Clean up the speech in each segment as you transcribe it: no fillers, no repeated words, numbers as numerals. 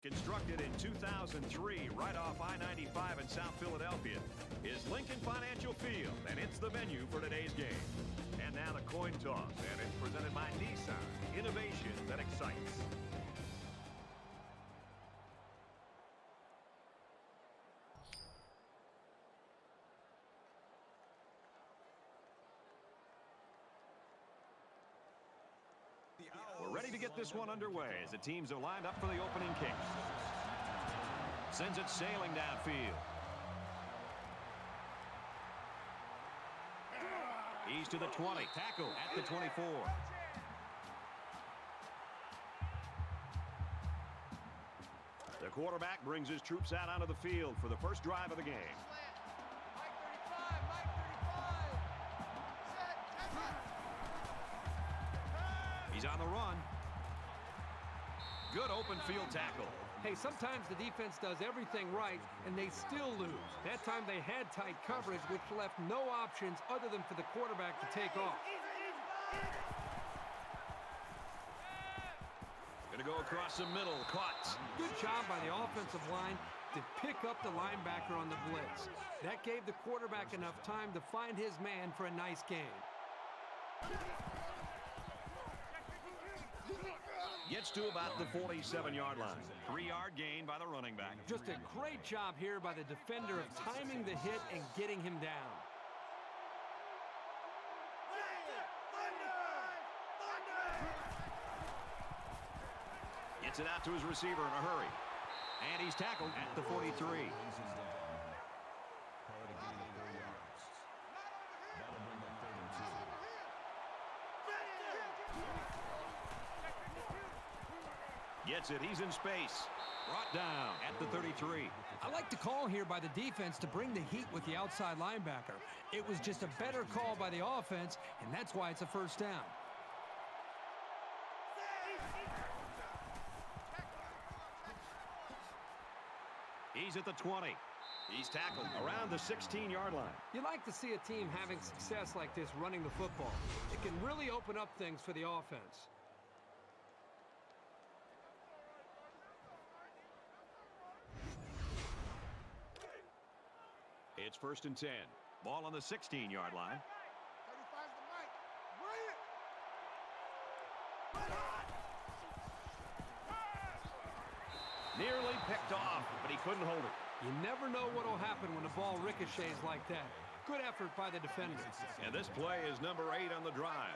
Constructed in 2003 right off I-95 in South Philadelphia is Lincoln Financial Field, and it's the venue for today's game. And now the coin toss, and it's presented by Nissan. Innovation that excites. We're ready to get this one underway as the teams are lined up for the opening kick. Sends it sailing downfield. He's to the 20. Tackle at the 24. The quarterback brings his troops out onto the field for the first drive of the game. He's on the run. Good open field tackle. Hey, sometimes the defense does everything right, and they still lose. That time they had tight coverage, which left no options other than for the quarterback to take off. Gonna go across the middle. Caught. Good job by the offensive line to pick up the linebacker on the blitz. That gave the quarterback enough time to find his man for a nice game. Gets to about the 47-yard line. 3-yard gain by the running back. Just a great job here by the defender of timing the hit and getting him down. Gets it out to his receiver in a hurry. And he's tackled at the 43. Gets it. He's in space. Brought down at the 33. I like the call here by the defense to bring the heat with the outside linebacker. It was just a better call by the offense, and that's why it's a first down. He's at the 20. He's tackled around the 16-yard line. You like to see a team having success like this running the football. It can really open up things for the offense. It's 1st and 10. Ball on the 16-yard line. 35's the mic. Bring it! Nearly picked off, but he couldn't hold it. You never know what will happen when the ball ricochets like that. Good effort by the defender. And this play is number 8 on the drive.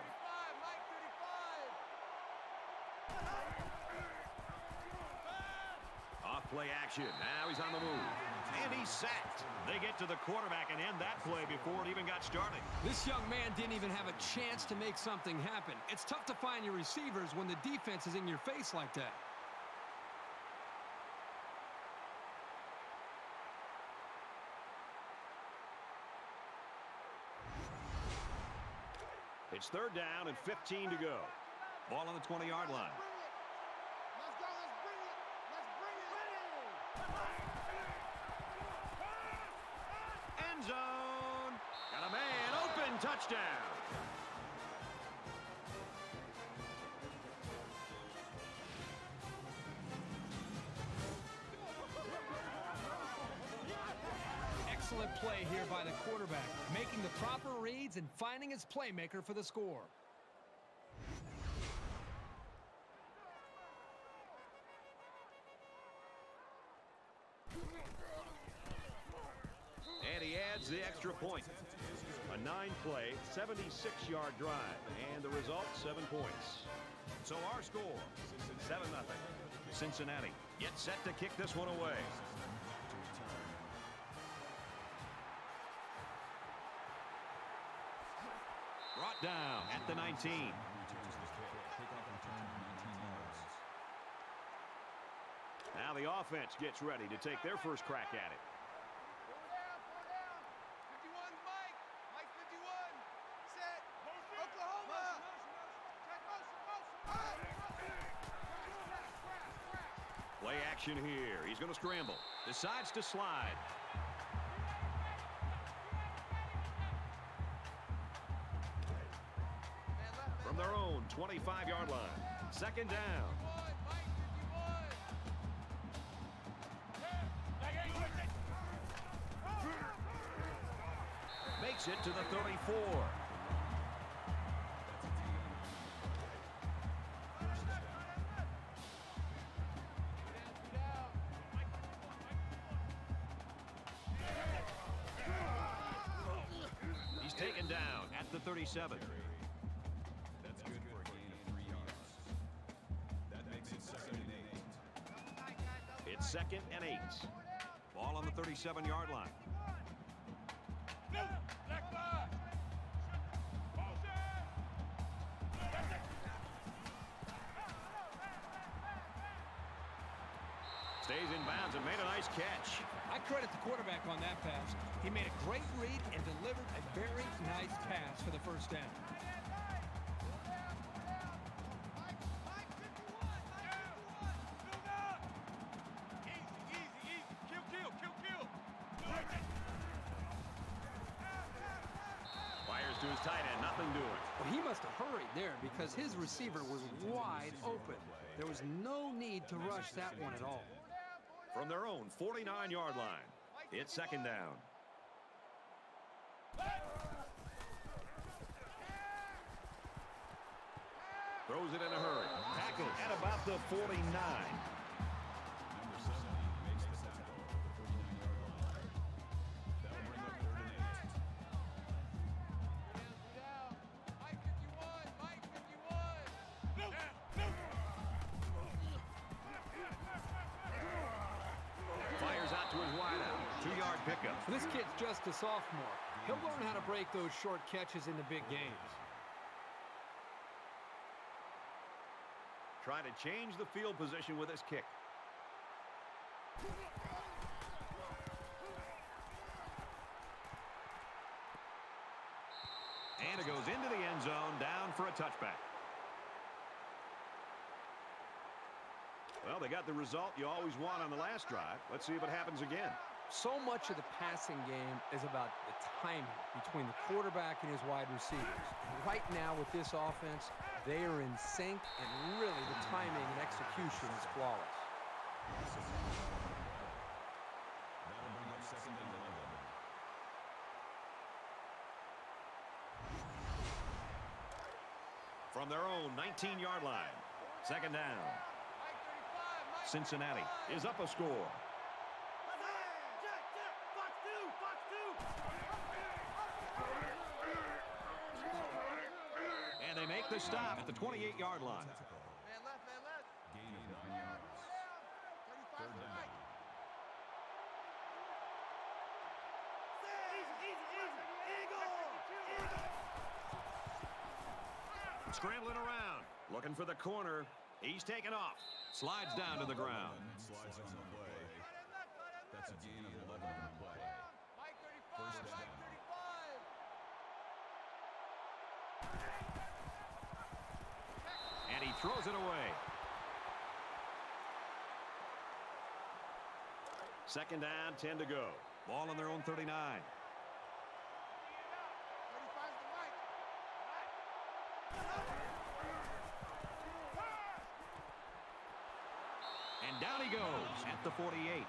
Off-play action. Now he's on the move. And he's sacked. They get to the quarterback and end that play before it even got started. This young man didn't even have a chance to make something happen. It's tough to find your receivers when the defense is in your face like that. It's 3rd down and 15 to go. Ball on the 20-yard line. Let's go, let's bring it! Let's bring it! End zone. Got a man open. Touchdown. Excellent play here by the quarterback, making the proper reads and finding his playmaker for the score. And he adds the extra point. A 9-play, 76-yard drive. And the result, 7 points. So our score, 7-0. Cincinnati gets set to kick this one away. Brought down at the 19. Now the offense gets ready to take their first crack at it. 51, Mike. Mike 51. Set. Oklahoma. Play action here. He's going to scramble. Decides to slide. From their own 25-yard line. 2nd down. Makes it to the 34. He's taken down at the 37. That's good for a gain of 3 yards. That makes it 2nd and 8. It's 2nd and 8. Ball on the 37-yard line. Stays in bounds and made a nice catch. I credit the quarterback on that pass. He made a great read and delivered a very nice pass for the first down. Fires to his tight end, nothing doing. Well, he must have hurried there because his receiver was wide open. There was no need to rush that one at all. From their own 49-yard line, it's 2nd down. Throws it in a hurry. Tackled at about the 49. Number 70 makes the tackle at the 39-yard line. That'll bring up 3rd and 8. Fires out to his wideout. 2-yard pickup. This kid's just a sophomore. He'll learn how to break those short catches into big games. Trying to change the field position with his kick. And it goes into the end zone, down for a touchback. Well, they got the result you always want on the last drive. Let's see if it happens again. So much of the passing game is about the timing between the quarterback and his wide receivers. Right now with this offense, they are in sync, and really the timing and execution is flawless. That'll bring up 2nd and 11. From their own 19-yard line, 2nd down. Cincinnati is up a score. And they make the stop at the 28-yard line. Gain of 9 yards. 3rd down. Scrambling around, looking for the corner. He's taken off. Slides down to the ground. Slides on the play. That's a gain of 11 on the play. 1st down. And he throws it away. 2nd down, 10 to go. Ball on their own 39. And down he goes at the 48. Called a gain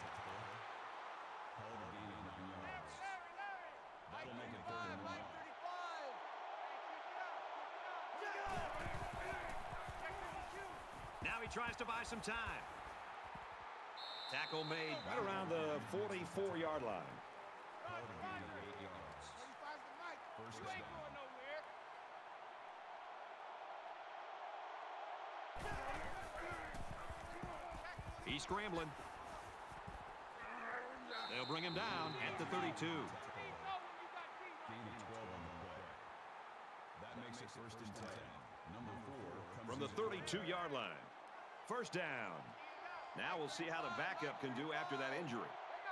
of 9 yards. That'll make it 3rd and 1. Now he tries to buy some time. Tackle made right around the 44-yard line. Called a gain of 8 yards. 1st down. He's scrambling. They'll bring him down at the 32. Gain of 12 on the play. That makes it 1st and 10. Number 4 From comes the 32-yard line. 1st down. Now we'll see how the backup can do after that injury.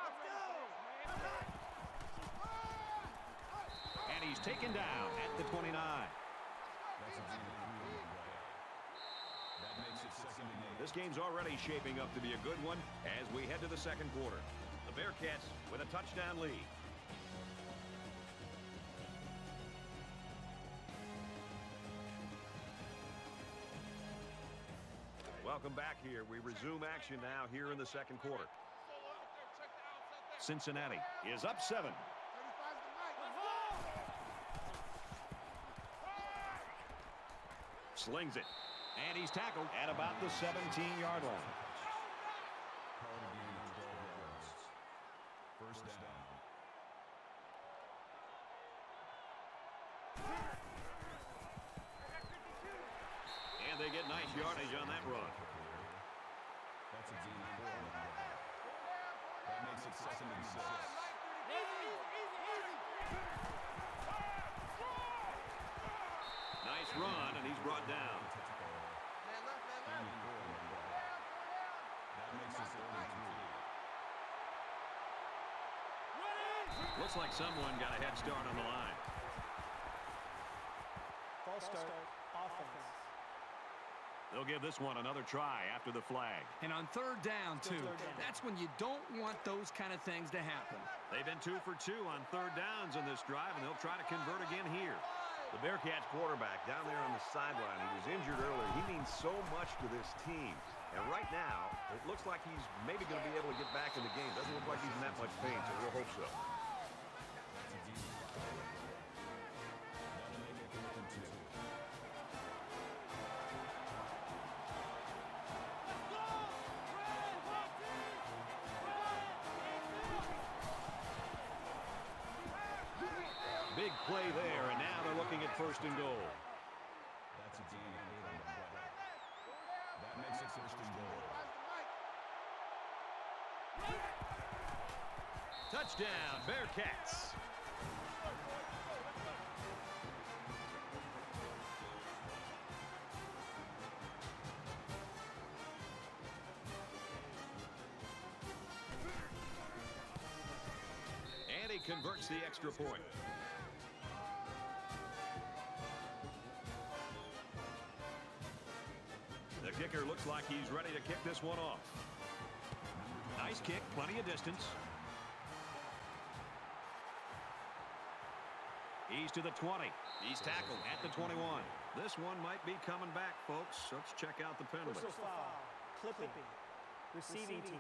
And he's taken down at the 29. That's a gain of 3 on the play. That makes it 2nd and 8. This game's already shaping up to be a good one as we head to the 2nd quarter. The Bearcats with a touchdown lead. Welcome back here. We resume action now here in the 2nd quarter. Cincinnati is up 7. Slings it. And he's tackled at about the 17-yard line. Call it a gain of 12 yards. First down. And they get nice yardage on that run. That's a gain of 4 on the play. That makes it 2nd and 6. Nice run, and he's brought down. Gain of 4 on the play. That makes it 3rd and 3. Looks like someone got a head start on the line. False start, offense. They'll give this one another try after the flag. And on 3rd down, too. That's when you don't want those kind of things to happen. They've been 2 for 2 on 3rd downs in this drive, and they'll try to convert again here. The Bearcats quarterback down there on the sideline, he was injured earlier. He means so much to this team. And right now, it looks like he's maybe going to be able to get back in the game. Doesn't look like he's in that much pain, so we'll hope so. That's a gain of 5. That'll make it 4th and 2. Big play there, and now they're looking at 1st and goal. That's a gain of 8 on the play. That makes it 1st and goal. Touchdown, Bearcats. And he converts the extra point. The kicker looks like he's ready to kick this one off. Nice kick, plenty of distance. He's to the 20. He's tackled at the 21. This one might be coming back, folks. Let's check out the penalty. Personal foul. Clipping. Receiving team.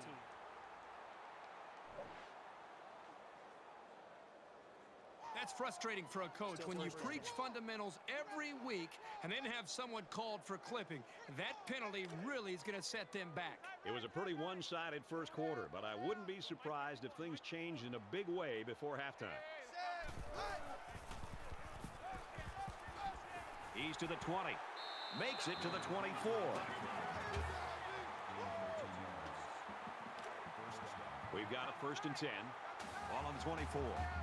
That's frustrating for a coach when you preach fundamentals every week and then have someone called for clipping. That penalty really is going to set them back. It was a pretty one-sided first quarter, but I wouldn't be surprised if things changed in a big way before halftime. He's to the 20. Makes it to the 24. We've got it 1st and 10. Ball on the 24.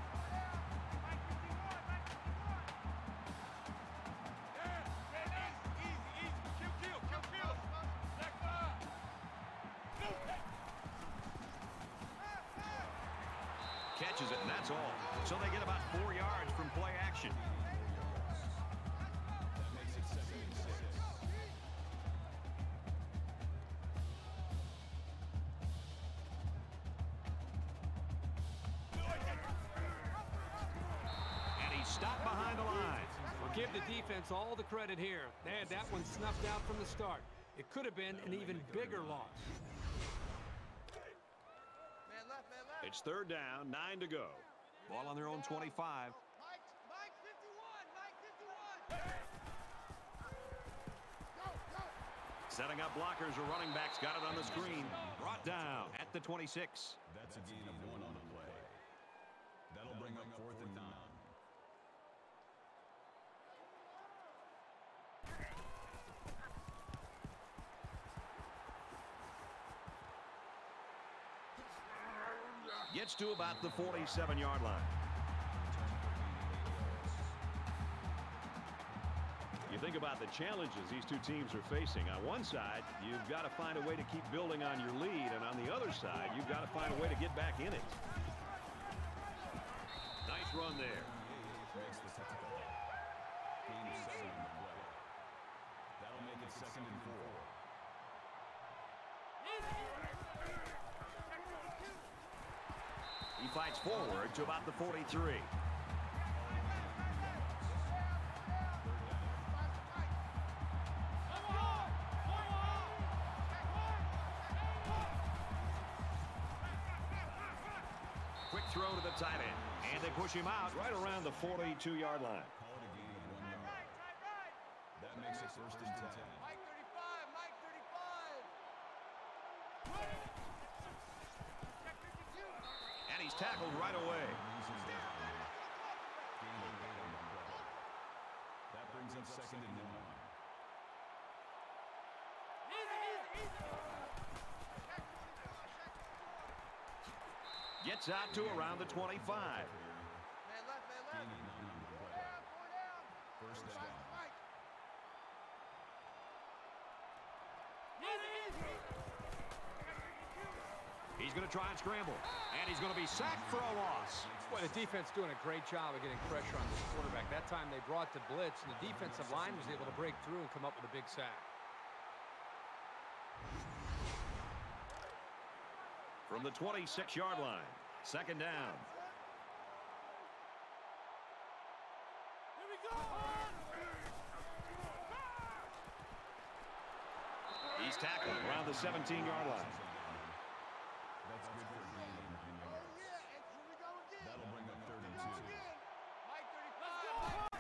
Catches it, and that's all. So they get about 4 yards from play action. That makes it 2nd and 6. And he's stopped behind the line. We'll give the defense all the credit here. They had that one snuffed out from the start. It could have been an even bigger loss. It's 3rd down, 9 to go. Ball on their own 25. Mike 51. Go. Setting up blockers, a running back's got it on the screen. Brought down at the 26. That's a gain of 1 on the play. That'll bring up 4th and 9. Gets to about the 47-yard line. You think about the challenges these two teams are facing. On one side, you've got to find a way to keep building on your lead, and on the other side, you've got to find a way to get back in it. Nice run there. Makes the technical. Gain of 7 on the play. That'll make it 2nd and 4. He fights forward to about the 43. Quick throw to the tight end. And they push him out right around the 42-yard line. Call it a gain of 1 yard. That That makes it first and 10. Mike 35, Mike 35. And he's tackled right away. That brings up second and 1. Gets out to around the 25. Man left, man left. First down. He's going to try and scramble. And he's going to be sacked for a loss. Boy, the defense doing a great job of getting pressure on this quarterback. That time they brought the blitz, and the defensive line was able to break through and come up with a big sack. From the 26-yard line, second down. Here we go. He's tackled around the 17-yard line. That's good for a gain of 9 yards. Yeah, and here we go again. That'll bring up third and Go 2. again. Mike 35.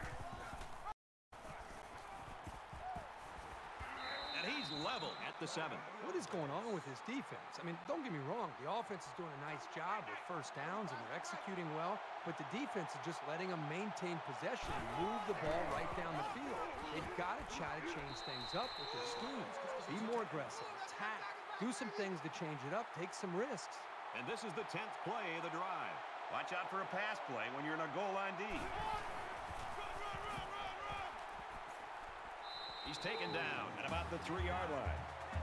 And he's level at the 7. What is going on with this defense? I mean, don't get me wrong. The offense is doing a nice job with first downs, and they're executing well. But the defense is just letting them maintain possession and move the ball right down the field. They've got to try to change things up with their schemes. Be more aggressive. Attack. Do some things to change it up. Take some risks. And this is the 10th play of the drive. Watch out for a pass play when you're in a goal line D. He's taken down at about the 3-yard line.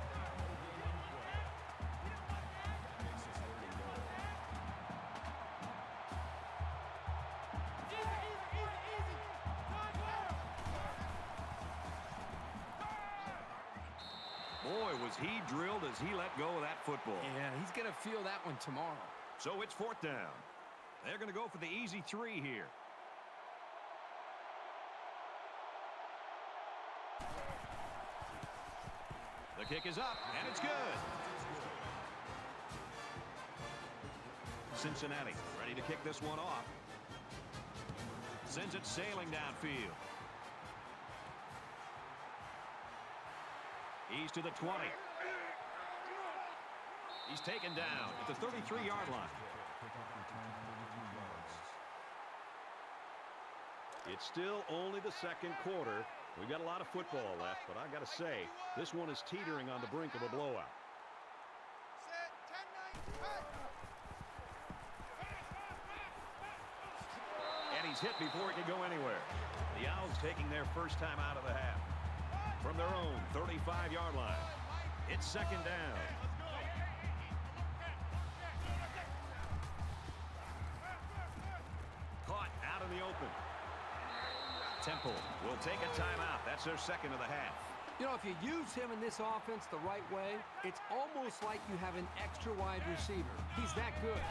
Boy, was he drilled as he let go of that football. Yeah, he's going to feel that one tomorrow. So it's 4th down. They're going to go for the easy 3 here. The kick is up, and it's good. Cincinnati ready to kick this one off. Sends it sailing downfield. He's to the 20. He's taken down at the 33-yard line. It's still only the second quarter. We've got a lot of football left, but I got to say, this one is teetering on the brink of a blowout. Set, 10-9, cut. And he's hit before he can go anywhere. The Owls taking their first time out of the half. From their own 35-yard line. It's second down. Caught out in the open. Temple will take a timeout. That's their second of the half. You know, if you use him in this offense the right way, it's almost like you have an extra wide receiver. He's that good.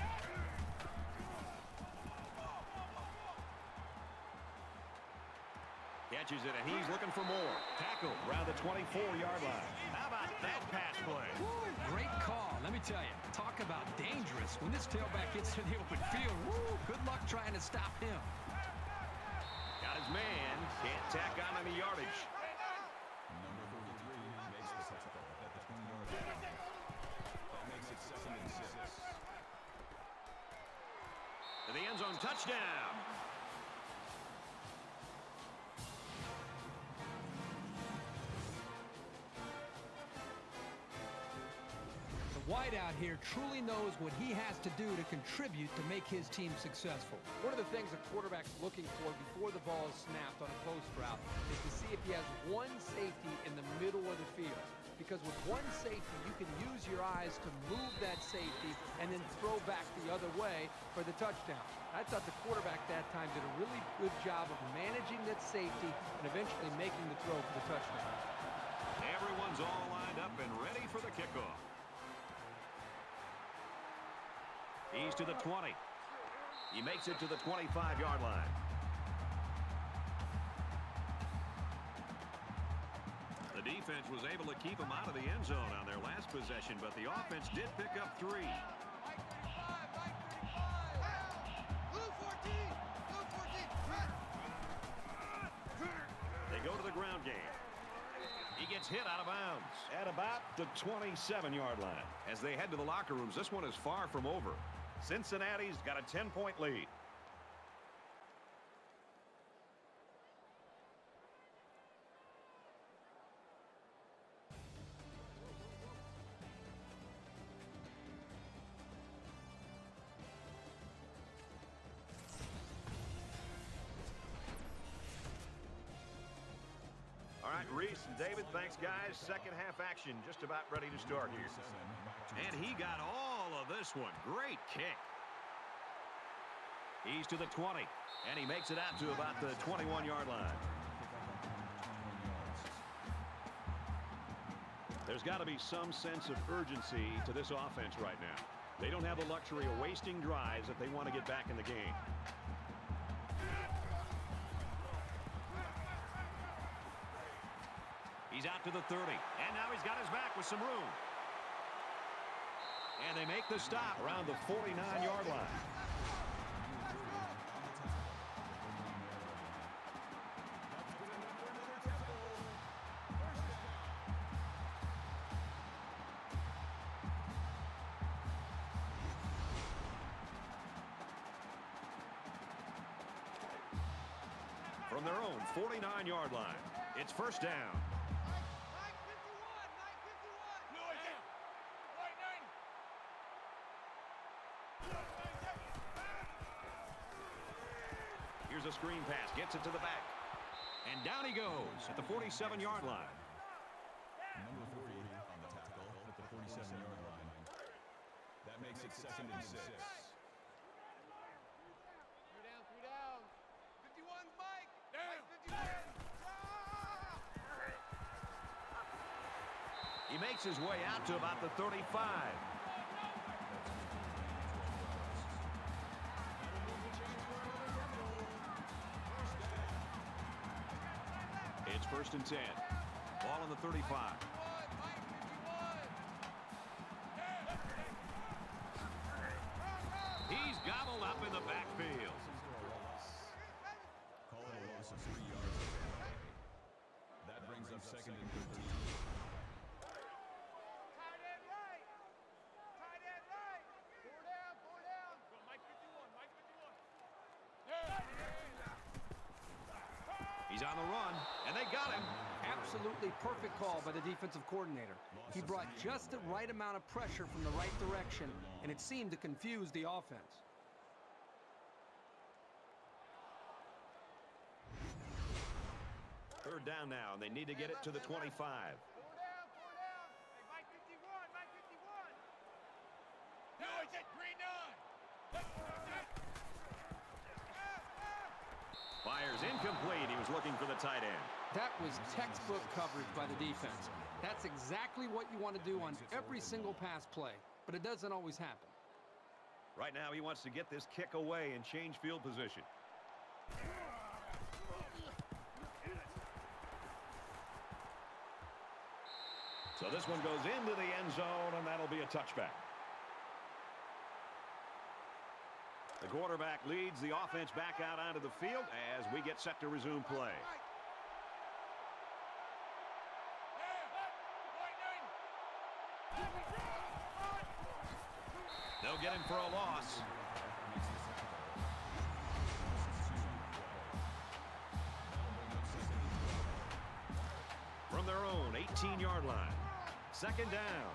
Catches it, and he's looking for more. Tackle around the 24-yard line. How about that pass play? Woo, great call. Let me tell you, talk about dangerous. When this tailback gets to the open field, woo, good luck trying to stop him. Got his man. Can't tack on any yardage. Number 33 makes the tackle at the 20-yard line. That makes it second and 6. To the end zone, touchdown. Wideout here truly knows what he has to do to contribute to make his team successful. One of the things a quarterback's looking for before the ball is snapped on a post route is to see if he has one safety in the middle of the field. Because with one safety, you can use your eyes to move that safety and then throw back the other way for the touchdown. I thought the quarterback that time did a really good job of managing that safety and eventually making the throw for the touchdown. Everyone's all lined up and ready for the kickoff. He's to the 20. He makes it to the 25-yard line. The defense was able to keep him out of the end zone on their last possession, but the offense did pick up 3. Mike 35, Blue 14, cut. They go to the ground game. He gets hit out of bounds at about the 27-yard line. As they head to the locker rooms, this one is far from over. Cincinnati's got a 10-point lead. All right, Reese and David, thanks, guys. Second half action just about ready to start here. And he got all of this one. Great kick. He's to the 20, and he makes it out to about the 21-yard line. There's got to be some sense of urgency to this offense right now. They don't have the luxury of wasting drives if they want to get back in the game. He's out to the 30, and now he's got his back with some room. And they make the stop around the 49-yard line. From their own 49-yard line, it's first down. Here's a screen pass, gets it to the back. And down he goes at the 47-yard line. Number 40 on the tackle at the 47-yard line. That makes it 2nd and 6. 3 down, 3 down. 51's Mike. Down. 51. He makes his way out to about the 35. It's 1st and 10. Ball on the 35. He's gobbled up in the backfield. Call it a loss of 3 yards. That brings up 2nd and 13. Tight end right. Tight end right. 4 down, 4 down. Go Mike 51, Mike 51. He's on the run, and they got him. Absolutely perfect call by the defensive coordinator. He brought just the right amount of pressure from the right direction, and it seemed to confuse the offense. Third down now, and they need to get it to the 25. 4 down, 4 down. Hey, Mike 51, Mike 51. No, it's at green 9. Fires incomplete. He was looking for the tight end. That was textbook coverage by the defense. That's exactly what you want to do on every single pass play, but it doesn't always happen. Right now, he wants to get this kick away and change field position. So this one goes into the end zone, and that'll be a touchback. The quarterback leads the offense back out onto the field as we get set to resume play. They'll get him for a loss. From their own 18-yard line. 2nd down.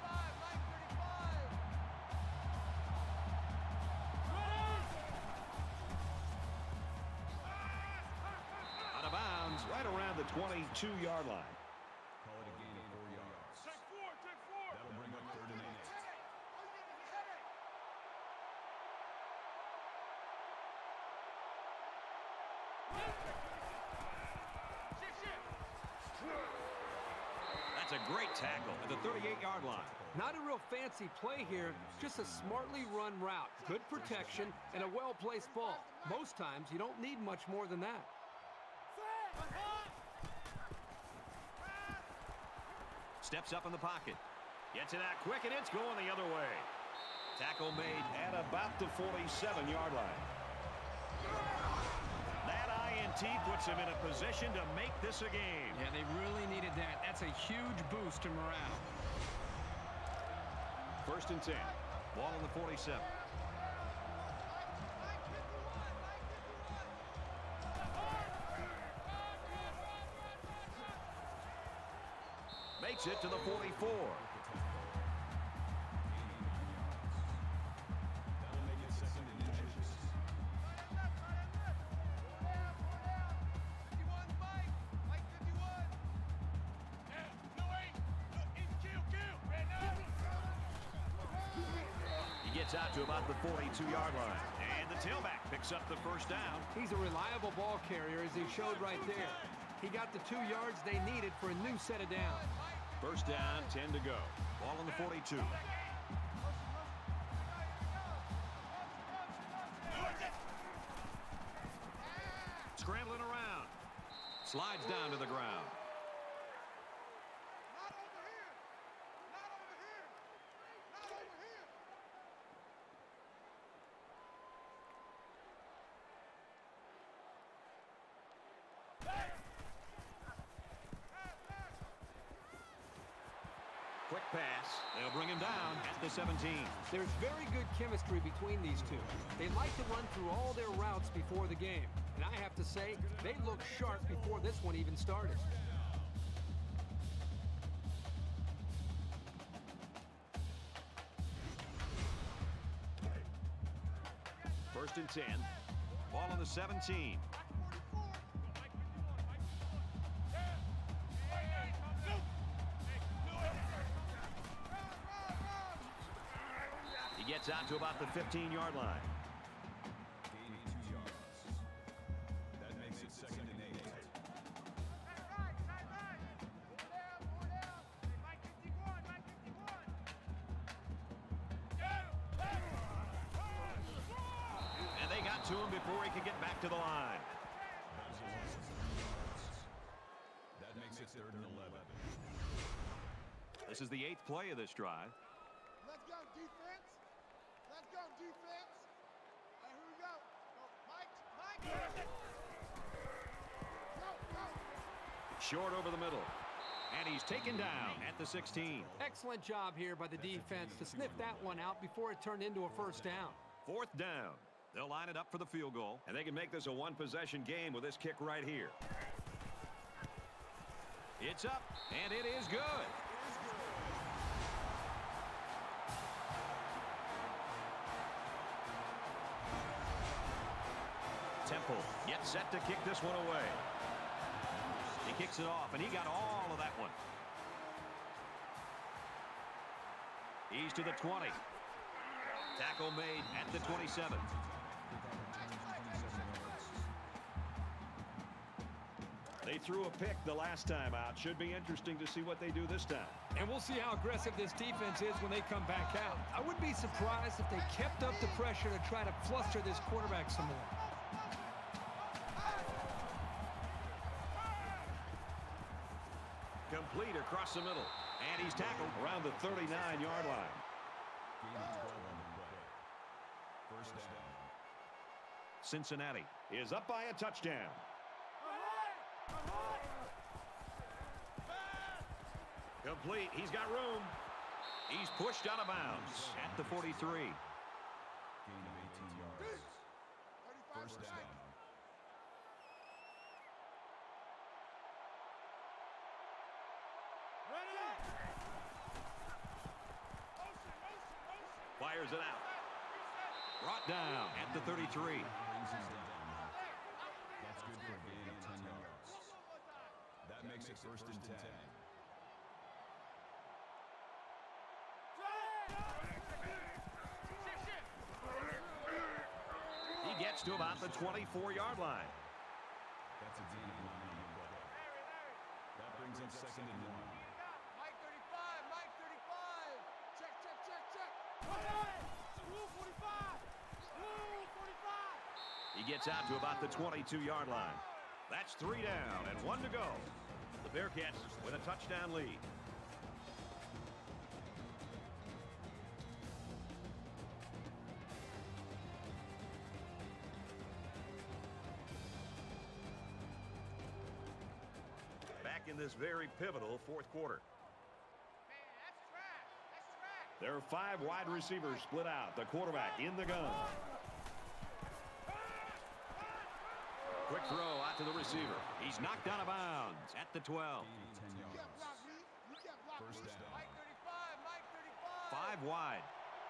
Out of bounds, right around the 22-yard line. Call it a gain of 4 yards. That'll bring up 3rd and 8. That's a great tackle at the 38-yard line. Not a real fancy play here, just a smartly run route. Good protection and a well-placed ball. Most times, you don't need much more than that. Steps up in the pocket. Gets it out quick, and it's going the other way. Tackle made at about the 47-yard line. That guarantee puts them in a position to make this a game. Yeah, they really needed that. That's a huge boost to morale. 1st and 10. Ball on the 47. Makes it to the 44. Out to about the 42-yard line. And the tailback picks up the 1st down. He's a reliable ball carrier, as he showed right there. He got the 2 yards they needed for a new set of downs. 1st down, 10 to go. Ball on the 42. Scrambling around. Slides down to the ground. Quick pass. They'll bring him down at the 17. There's very good chemistry between these two. They like to run through all their routes before the game. And I have to say, they looked sharp before this one even started. 1st and 10. Ball on the 17. He gets out to about the 15-yard line. Gaining 2 yards. That makes it 2nd and 8. And they got to him before he could get back to the line. That makes it 3rd and 11. This is the 8th play of this drive. Let's go, defense. Let's go, defense. Here we go. Mike. Go. Short over the middle. And he's taken down at the 16. Excellent job here by the defense to sniff that one out before it turned into a 1st down. 4th down. They'll line it up for the field goal, and they can make this a one-possession game with this kick right here. It's up, and it is good. Temple gets set to kick this one away. He kicks it off, and he got all of that one. He's to the 20. Tackle made at the 27. They threw a pick the last time out. Should be interesting to see what they do this time. And we'll see how aggressive this defense is when they come back out. I wouldn't be surprised if they kept up the pressure to try to fluster this quarterback some more. Complete across the middle. And he's tackled around the 39-yard line. Gaining 12 on the play. 1st down. Cincinnati is up by a touchdown. Complete. He's got room. He's pushed out of bounds at the 43. Gain of 18 yards. 1st down. Fires it out. Brought down at the 33. That's good for a gain of 10 yards. That makes it 1st and 10. He gets to about the 24-yard line. That's a gain of 9 on the play. That brings up 2nd and 1. Mike 35. Check. Rule 45. He gets out to about the 22-yard line. That's 3 down and 1 to go. The Bearcats with a touchdown lead. in this very pivotal fourth quarter. There are 5 wide receivers split out. The quarterback in the gun. Quick throw out to the receiver. He's knocked out of bounds at the 12. 5 wide.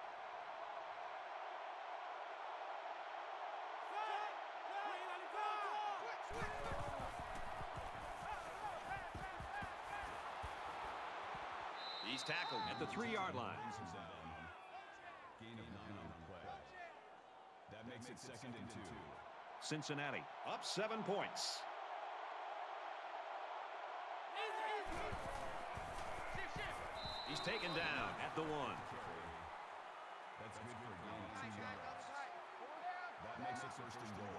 He's tackled at the 3-yard line. Gain of 9 on the play. That makes it 2nd and 2. Cincinnati up 7 points. He's taken down at the 1. That's good for a gain of 2 yards. That makes it 1st and goal.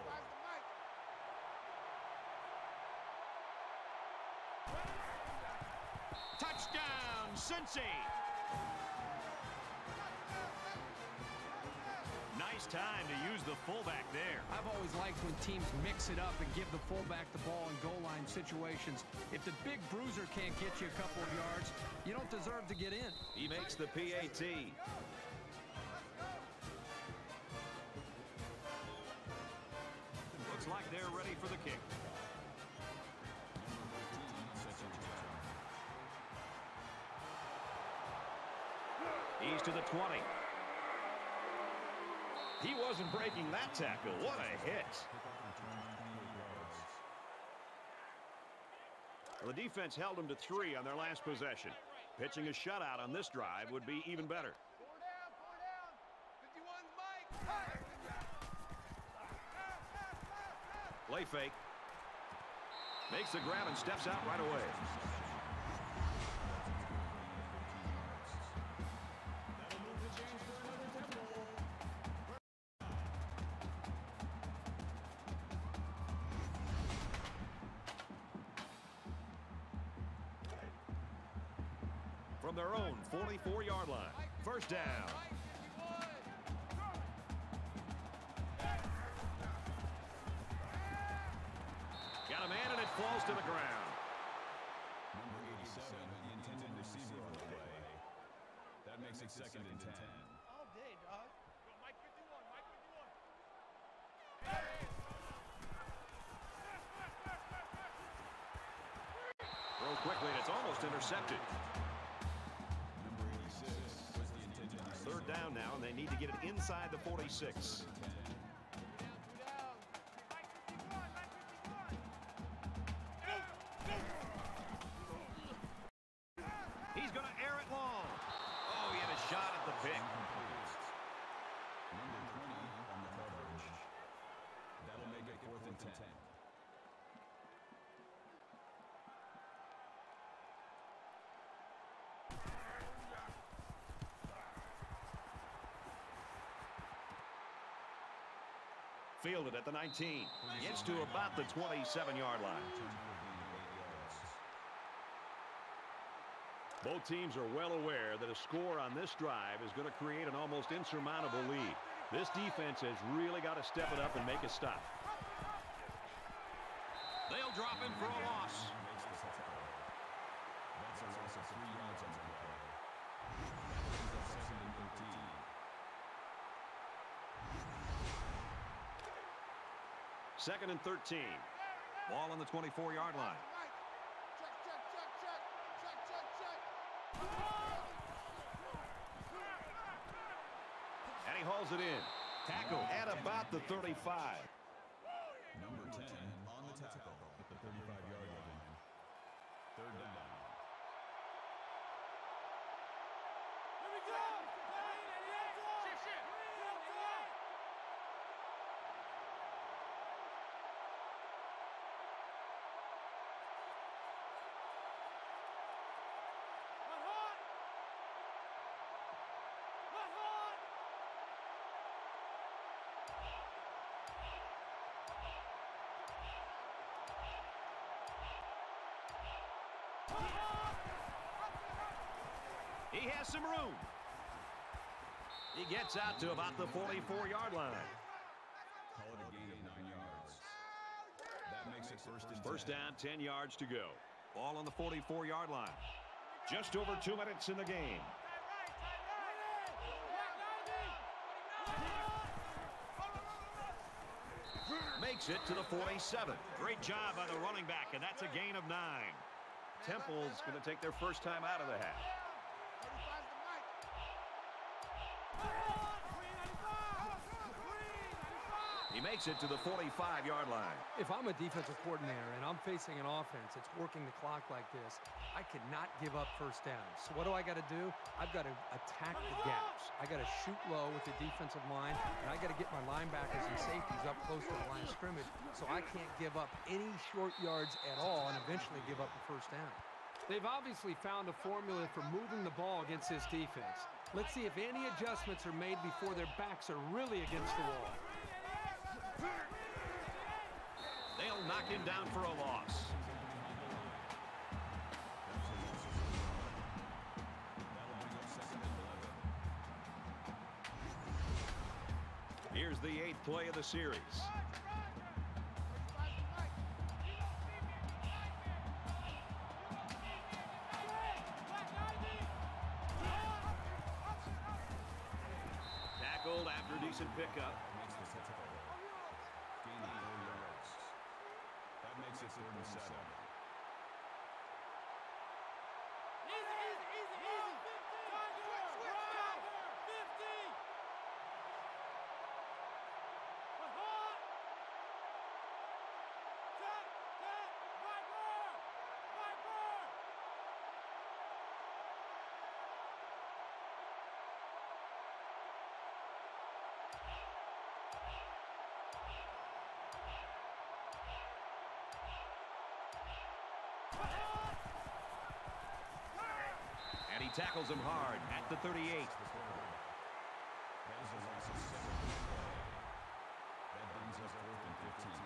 Touchdown, Cincy! Nice time to use the fullback there. I've always liked when teams mix it up and give the fullback the ball in goal line situations. If the big bruiser can't get you a couple of yards, you don't deserve to get in. He makes the PAT. Looks like they're ready for the kick. He's to the 20. He wasn't breaking that tackle. What a hit. Well, the defense held him to 3 on their last possession. Pitching a shutout on this drive would be even better. Play fake. Makes the grab and steps out right away. From their own 44-yard line. First down. Got a man and it falls to the ground. Number 87, the intended receiver on the play. That makes it 2nd and 10. All day, dog. Mike 51, Mike 51. Throw quickly and it's almost intercepted. Number 86 was the intended receiver. 3rd down now, and they need to get it inside the 46. He's going to air it long. Oh, he had a shot at the pick. Number 20 on the coverage. That'll make it 4th and 10. Fielded at the 19. Gets to about the 27-yard line. Both teams are well aware that a score on this drive is going to create an almost insurmountable lead. This defense has really got to step it up and make a stop. They'll drop him for a loss. That's a loss of 3 yards on the play. That brings up 2nd and 13. 2nd and 13. Ball on the 24-yard line. And he hauls it in. Tackle at about the 35. Number 10 on the tackle at the 35-yard line. 3rd down. Here we go! He has some room. He gets out to about the 44-yard line. Call it a gain of 9 yards. That makes it 1st and 10. First down, 10 yards to go. Ball on the 44-yard line. Just over 2 minutes in the game. Makes it to the 47. Great job by the running back, and that's a gain of 9. Temple's going to take their first time out of the half. He makes it to the 45-yard line. If I'm a defensive coordinator and I'm facing an offense that's working the clock like this, I cannot give up first downs. So what do I got to do? I've got to attack the gaps. I got to shoot low with the defensive line, and I got to get my linebackers and safeties up close to the line of scrimmage so I can't give up any short yards at all and eventually give up the first down. They've obviously found a formula for moving the ball against this defense. Let's see if any adjustments are made before their backs are really against the wall. They'll knock him down for a loss. Here's the 8th play of the series. Tackled after decent pickup. That makes it 3rd and 7. And he tackles him hard at the 38. That is a loss of 7. That brings us 4th and 15.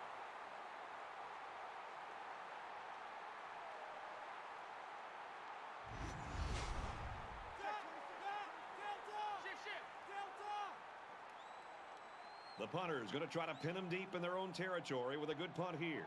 The punter is going to try to pin them deep in their own territory with a good punt here.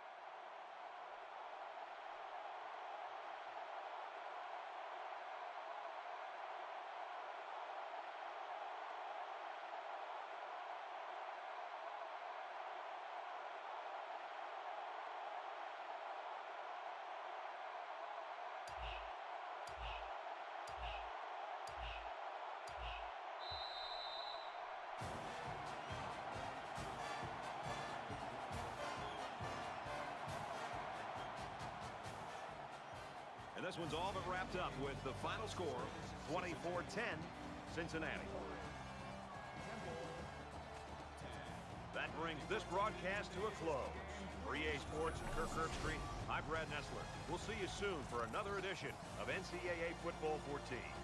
And this one's all but wrapped up with the final score, 24-10, Cincinnati. That brings this broadcast to a close. For EA Sports and Kirk Herbstreit, I'm Brad Nessler. We'll see you soon for another edition of NCAA Football 14.